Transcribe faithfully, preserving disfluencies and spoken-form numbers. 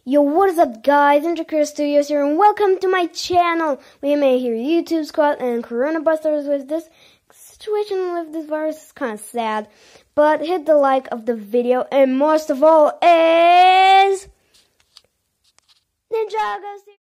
Yo, what is up guys, Intricure Studios here and welcome to my channel. We may hear YouTube Squad and Corona Busters with this situation with this virus is kind of sad. But hit the like of the video and most of all is Ninjago.